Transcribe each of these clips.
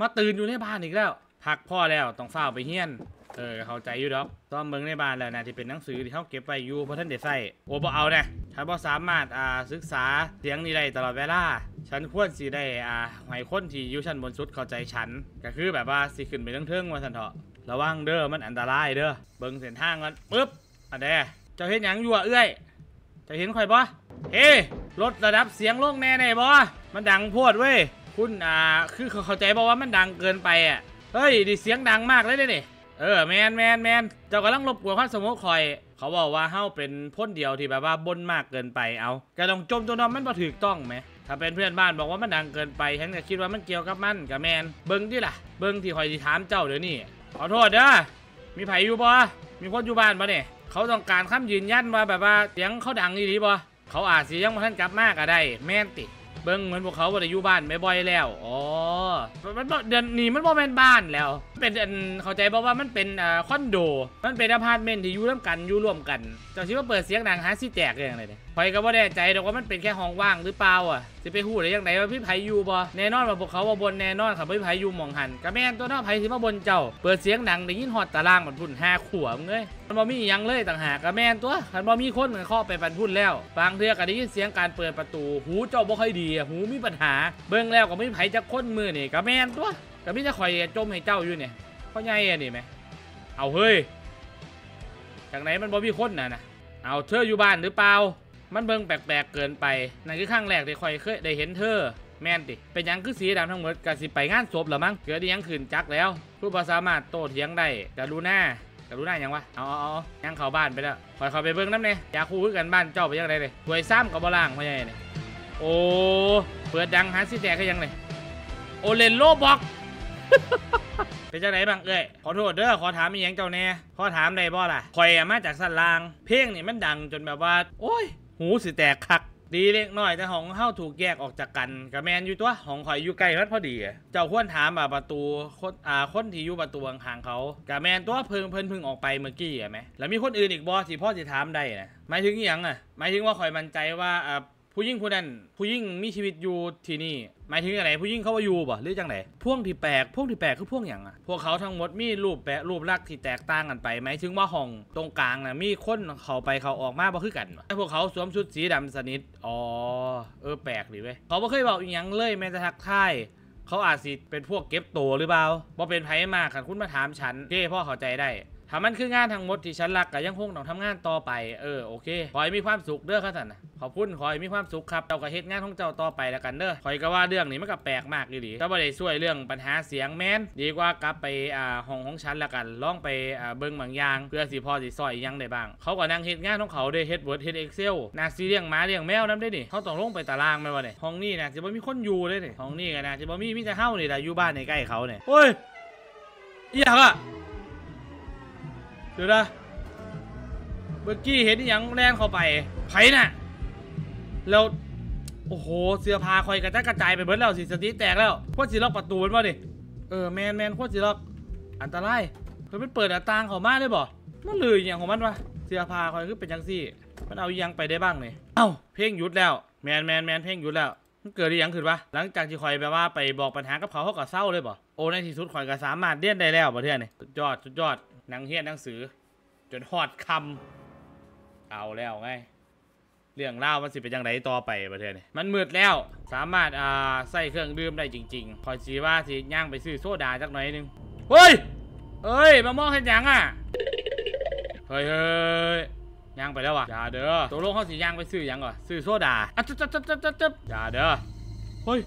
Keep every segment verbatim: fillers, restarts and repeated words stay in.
มาตื่นอยู่ในบ้านอีกแล้วพักพ่อแล้วต้องเฝ้าไปเฮียนเออเข้าใจอยู่ดอกตอนเมืองในบ้านแล้วนะที่เป็นหนังสือที่เขาเก็บไว้อยู่เพราะท่านเด็ดใส่โอ้บ่เอาเนี่ยฉันบ่สามารถอ่าศึกษาเสียงนี้ได้ตลอดเวลาฉันควรสิได้อ่าให้คนที่อยู่ชั้นบนสุดเข้าใจฉันก็คือแบบว่าสิขึ้นไปเทิงๆว่าสันเถาะระวังเด้อมันอันตรายเด้อเบิ่งเส้นทางกันปึ๊บอันเด้เจ้าเห็นหยังอยู่อ่ะเอ้ยเจ้าเห็นข่อยบ่เฮ้ลดระดับเสียงลงแน่ๆบ่มันดังโพดเว้ยคุณอ่าคือเข้าใจบ่ว่ามันดังเกินไปอ่ะเฮ้ยดิเสียงดังมากเลยเด้นี่เออแมนแมนแมนเจ้ากำลังรบกวนความสงบคอยเขาบอกว่าเฮ้าเป็นพ้นเดียวที่แบบว่าบนมากเกินไปเอากระดองจมตัวนอนมันบ่ถูกต้องไหมถ้าเป็นเพื่อนบ้านบอกว่ามันดังเกินไปฉันก็คิดว่ามันเกี่ยวกับมันกับแมนเบิ้งดิล่ะเบิ้งที่คอยที่ถามเจ้าเดี๋ยวนี้ขอโทษเด้อมีไผอยู่บ่มีคนอยู่บ้านบ่เนี่ยเขาต้องการคำยืนยันว่าแบบว่าเสียงเขาดังดีบ่เขาอาจสิยังบ่ทันกลับมากก็ได้แม่นติเบิ้งเหมือนพวกเขาบ่ได้อยู่บ้านบ่อยๆแล้วอ๋อมันเดือนนี้มันบ่แม่นบ้านแล้วเป็นอันเข้าใจบ่ว่ามันเป็นอ่าคอนโดมันเป็นอพาร์ตเมนต์ที่อยู่ร่วมกันอยู่ร่วมกันเจ้าคิดว่าเปิดเสียงดังหาสิแตกได้ยังไงเนี่ยคอยก็บ่แน่ใจดอกว่ามันเป็นแค่ห้องว่างหรือเปล่าอ่ะสิไปฮู้ได้ยังไงว่าพี่ไผอยู่บ่แน่นอนว่าพวกเขาบ่บนแน่นอนครับพี่ไผอยู่หม่องหันก็แม่นตัวเนาะไผสิมาบนเจ้าเปิดเสียงดังได้ยินฮอดตารางมันพุ่นห้าขวบเงยมันบ่มีหยังเลยต่างหากก็แม่นตัวคันบ่มีคนเคาะไปปันพุ่นแล้วบางเทื่อก็ได้ยินเสียงการเปิดประตูหูเจ้าบ่ค่อยดีหูมีปัญหาเบิ่งแล้วก็ไม่ไผจักคนมือนี่ก็แม่นตัวก็มีแต่ข่อยจมให้เจ้าอยู่เนี่ยเพราะไงอ่ะนี่แม่เอาเฮ้ยจากไหนมันบ่มีคนน่ะนะเอาเธออยู่บ้านหรือเปล่ามันเบิ่งแปลกๆเกินไปนั่นคือครั้งแรกที่ข่อยเคยได้เห็นเธอแม่นติเป็นยังคือสีดำทั้งหมดก็สิไปงานศพหรอมั้งเกิดยังขืนจักแล้วผู้บ่สามารถโต้เถียงได้กรุณากรุณายังวะเอาเอายังเข้าบ้านไปแล้วข่อยเข้าไปเบิ่งน้ำเนี่ยอยากคู่กันบ้านเจ้าไปยังไงเลยถวยซ้ำกับบ่ล่างเพราะไงเนี่ยโอ้เปิดดังหาสิแตกก็ยังเลยโอเลนโลบอกเป็นจังไหนบ้างเอ้ยขอโทษเด้อขอถามอีหยังเจ้าแน่ขอถามได้บ่ล่ะข่อยมาจากสันลางเพลงนี่มันดังจนแบบว่าโอ้ยหูสิแตกคักดีเล็กน้อยแต่ของเฮาถูกแยกออกจากกันกับแมนอยู่ตัวของข่อยอยู่ใกล้มันพอดีเจ้าควรถามแบบประตูคนอ่าคนที่อยู่ประตูข้างเขากับแมนตัวเพิ่งเพิ่นเพิ่งออกไปเมื่อกี้อ่ะไหมแล้วมีคนอื่นอีกบ่ที่พ่อสิถามได้นะหมายถึงอีหยังอ่ะหมายถึงว่าข่อยมั่นใจว่าอ่าผู้หญิงผู้นั้นผู้หญิงมีชีวิตอยู่ที่นี่หมายถึงอะไรผู้หญิงเขาว่าอยู่บ่หรือจังไหนพวกที่แปลกพวกที่แปลกคือพวกอย่างอ่ะพวกเขาทั้งหมดมีรูปแปะรูปลักษณ์ที่แตกต่างกันไปหมายถึงว่าห้องตรงกลางน่ะมีคนเขาไปเขาออกมาบ่คือกันแต่พวกเขาสวมชุดสีดำสนิทอ๋อเออแปลกดิเว้ยเขาบ่เคยบอกอีหยังเลยแม้แต่ทักทายเขาอาจสิเป็นพวกเก็บตัวหรือเปล่าบ่เป็นไผมากค่ะคุณมาถามฉันเก้พ่อเข้าใจได้ถ้ามันคืองานทั้งหมดที่ฉันรักก็ยังคงต้องทำงานต่อไปเออโอเคขอให้มีความสุขเด้อครับท่านนะขอบคุณขอให้มีความสุขครับเจ้าก็เฮ็ดงานของเจ้าต่อไปแล้วกันเด้อคอยก็ว่าเรื่องนี้มันก็แปลกมากอยู่ดีแต่บ่ได้ช่วยเรื่องปัญหาเสียงแม้นดีกว่ากลับไปอ่าห้องของฉันแล้วกันลองไปอ่าเบิ่งบางอย่างเพื่อสิพอสิซอยยังได้บ้างเขาก็นั่งเฮ็ดงานของเขาได้เฮ็ด Word เฮ็ด Excel น่าสิเลี้ยงหมาเลี้ยงแมวนำได้นี่เขาต้องลงไปตารางแม่นบ่เนี่ยห้องนี้น่ะสิบ่มีคนอยู่เลยนี่ห้องนี้ก็น่าสิบ่มีมีแต่เฮานี่ล่ะอยู่บ้านใกล้ๆเขาเนี่ยโอ้ยอีหยังอ่ะเดี๋ยวนะเมื่อกี้เห็นอย่างแรงเข้าไปไผน่ะแล้วโอ้โหเสื้อผ้าคอยกระจายกระจายไปเบิดแล้วสิสติแตกแล้วโคตรสิล็อกประตูมันวะดิเออแมนแมนโคตรสิล็อกอันตรายเฮ้ยมันเปิดหน้าต่างเข้ามาได้บ่มันเลยอย่างของมันวะเสื้อผ้าคอยคือเป็นจังซี่มันเอายังไปได้บ้างเนี่ยเอ้าเพลงหยุดแล้วแมนแมนแมนเพลงหยุดแล้วมันเกิดอย่างขึ้นวะหลังจากที่คอยแบบว่าไปบอกปัญหากับเขาเขาก็เศร้าเลยบ่โอ้ในที่สุดคอยก็สามารถเลี่ยนได้แล้วประเทศนี่สุดยอดสุดยอดหนังเฮี้ยนหนังสือจนฮอดคำเอาแล้วไงเรื่องเล่ามันสิเป็นยังไงต่อไปประเทศนี้มันมืดแล้วสามารถอ่าใส่เครื่องดื่มได้จริงๆคอยสีว่าสิย่างไปซื้อโซดาจักหน่อยนึงเฮ้ยเอ้ยมามองเห็นยังอ่ะเฮ้ยเฮ้ยย่างไปแล้ววะอย่าเด้อตัวโลกเขาสิย่างไปซื้อยังก่อนซื้อโซดาอ่ะจับจับจับจับจับจับอย่าเด้อเฮ้ย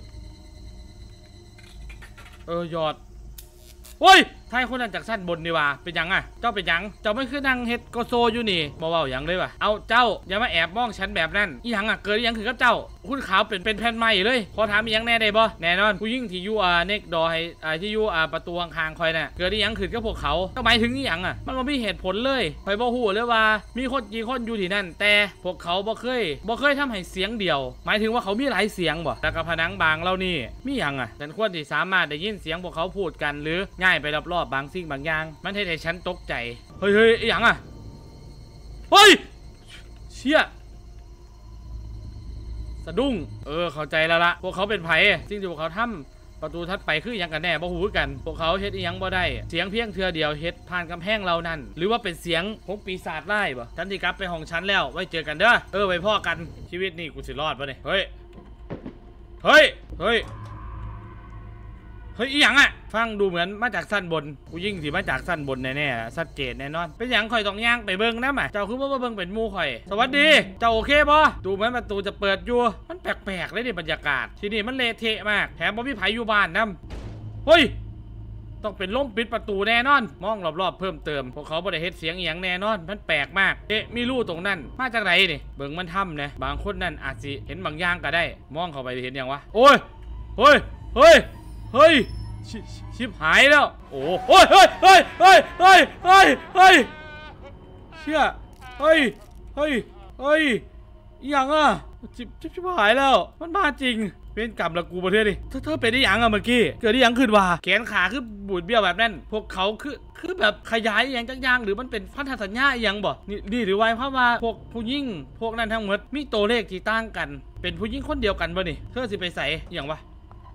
เออหยอดเฮ้ยไทยคนนั้นจากสั้นบนดีว่าเป็นยังอ่ะเจ้าเป็นยังเจ้าไม่คือนั่งเฮ็ดโกโซอยู่นี่บ่เว้าอย่างเลยว่ะเอาเจ้าอย่ามาแอบมองฉันแบบนั้นอีหยังอ่ะเกิดอีหยังคือกับเจ้าคุณขาวเป็นเป็นแผ่นใหม่เลยขอถามอีหยังแน่ได้บ่แน่นอนผู้หญิงที่อยู่อ่าเน็กดอให้อ่าที่อยู่อ่าประตูข้างๆคอยน่ะเกิดอีหยังขึ้นกับพวกเขาก็หมายถึงอีหยังอ่ะมันบ่มีเหตุผลเลยคอยบ่ฮู้เลยว่ามีคนกี่คนอยู่ที่นั่นแต่พวกเขาบ่เคยบ่เคยทำให้เสียงเดียวหมายถึงว่าเขามีหลายเสียงบ่แต่กับผนังบางเรานี่มีหยังอ่ะฉันควรที่สามารถได้ยินเสียงพวกเขาพูดกันหรือง่ายไปรอบๆบางสิ่งบางอย่างมันให้ฉันตกใจเฮ้ยเฮ้ยอีหยังอ่ะเฮ้ยเชี่ยสะดุ้งเออเข้าใจแล้วละพวกเขาเป็นไผ่สิ่งที่พวกเขาทำประตูถัดไปคือยังกันแน่บ่ฮู้กันพวกเขาเฮ็ดอีหยังบ่ได้เสียงเพียงเทื่อเดียวเฮ็ดผ่านกำแพงเรานั่นหรือว่าเป็นเสียงของปีศาจร้ายบ่ฉันสิกลับไปห้องฉันแล้วไว้เจอกันเด้อเออไว้พ่อกันชีวิตนี่กูสิรอดป่ะเนี่ยเฮ้ยเฮ้ยเฮ้ยเฮ้ยอีหยังอ่ะฟังดูเหมือนมาจากสั้นบนกูยิ่งสิมาจากสั้นบนแน่ๆชัดเจนแน่นอนเป็นหยังข่อยต้องย่างไปเบิ่งนะมาเจ้าคือว่าเบิ่งเป็นหมู่ข่อยสวัสดีเจ้าโอเคบ่ดูเหมือนประตูจะเปิดอยู่มันแปลกๆเลยดิบรรยากาศที่นี่มันเละเทะมากแถมบ่มีไผอยู่บ้านนำเฮ้ยต้องเป็นล่มปิดประตูแน่นอนมองรอบๆเพิ่มเติมพวกเขาบ่ได้เฮ็ดเสียงอีหยังแน่นอนมันแปลกมากเอ๊ะมีรูตรงนั้นมาจากไหนนี่เบิ่งมันทำนะบางคนนั่นอาจสิเห็นบางอย่างก็ได้มองเข้าไปเห็นอย่างวะโอ้ยเฮ้ยเฮ้ยเฮ้ยชิบหายแล้วโอ้เฮ้ยเฮ้ยเฮ้ยเฮ้ยเฮ้ยเฮ้ยเฮ้ยเชี่ยเฮ้ยเฮ้ยเฮ้ยอย่างอ่ะชิบชิบชิบหายแล้วมันมาจริงเป็นกรรมละกูประเทศดิเธอเธอเป็นได้ยังอะเมื่อกี้เกิดได้ยังขึ้นวะแขนขาคือบูดเบี้ยวแบบนั้นพวกเขาคือคือแบบขยายอย่างจังยังหรือมันเป็นพันธสัญญาอย่างบ่นี่นี่หรือว่าเพราะว่าพวกผู้หญิงพวกนั้นทั้งหมดมีตัวเลขที่ต่างกันเป็นผู้หญิงคนเดียวกันบ่นี่เธอสิไปใส่อย่างวะ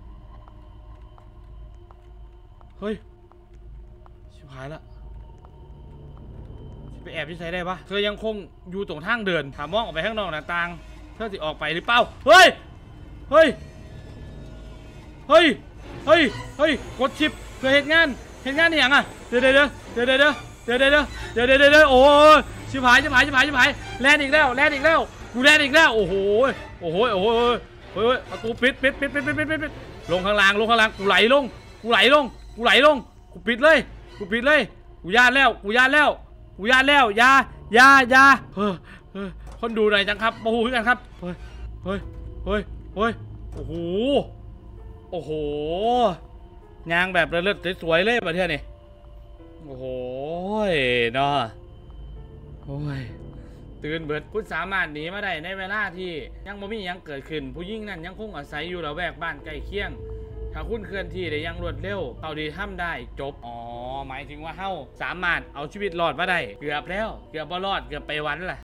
เฮ้ยชิบหายละไปแอบที่ใส่ได้ปะเธอยังคงอยู่ตรงทางเดินถามมองออกไปข้างนอกหน้าต่างเธอสิออกไปหรือเปล่าเฮ้ยเฮ้ยเฮ้ยเฮ้ยเฮ้ยกดชิปเพื่อเหตุงานเหตุงานนี่ยังอ่ะเดี๋ยวเดี๋ยวเดี๋ยวเดี๋ยวเดี๋ยวเดี๋ยวเดี๋ยวเดี๋ยวเดี๋ยวเดี๋ยวเดี๋ยวโอ้ยชิบหายชิบหายชิบหายชิบหายแลนอีกแล้วแลนอีกแล้วกูแลนอีกแล้วโอ้โหโอ้โหโอ้โหเฮ้ยประตูปิดปิดปิดปิดปิดปิดปิดลงข้างล่างลงข้างล่างกูไหลลงกูไหลลงกูไหลลงกูปิดเลยกูปิดเลยกูย่านแล้วกูย่านแล้วกูย่านแล้วยายายาเฮ้ยเฮ้ยคนดูหน่อยจังครับโอ้โหกันครับเฮ้ยเฮ้ยเฮ้ยเฮ้ยโอ้โหโอ้โหยางแบบเลิศๆสวยๆเลยประเทศนี่โอ้โหเนาะโอ้ยตื่นเบิดคุณสามารถหนีมาได้ในเวลาที่ยังไม่มียังเกิดขึ้นผู้หญิงนั้นยังคงอาศัยอยู่ระแวกบ้านใกล้เคียงถ้าคุณเคลื่อนที่ได้ยังรวดเร็วเอาดีทำได้จบอ๋อหมายถึงว่าเฮ้าสามารถเอาชีวิตรอดมาได้เกือบแล้วเกือบบ่รอดเกือบไปวันล่ะ